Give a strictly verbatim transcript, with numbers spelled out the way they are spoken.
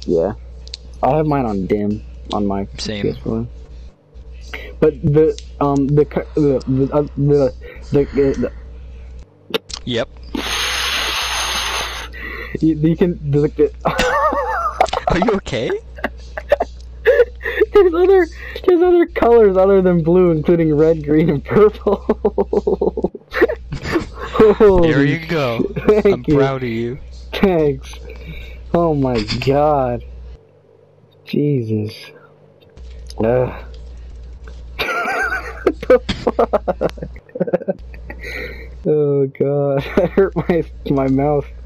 Yeah. I have mine on dim on my Same. P S four. But the um the the the uh, the, the, the Yep. you, you can the, the Are you okay? there's other there's other colors other than blue, including red, green, and purple. There you go. Thank I'm you. proud of you. Thanks. Oh my god. Jesus. Uh. What the fuck? Oh god, I hurt my my mouth.